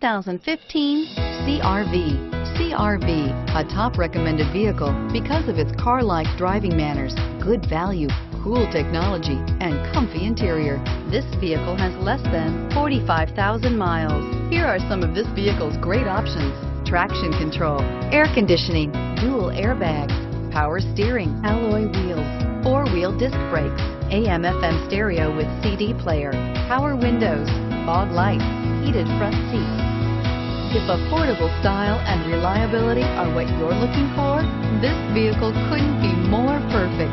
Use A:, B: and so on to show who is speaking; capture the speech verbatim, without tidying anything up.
A: thousand fifteen C R V. C R V, a top recommended vehicle because of its car-like driving manners, good value, cool technology, and comfy interior. This vehicle has less than forty-five thousand miles. Here are some of this vehicle's great options: traction control, air conditioning, dual airbags, power steering, alloy wheels, four-wheel disc brakes, A M F M stereo with C D player, power windows, fog lights, heated front seats. If affordable style and reliability are what you're looking for, this vehicle couldn't be more perfect.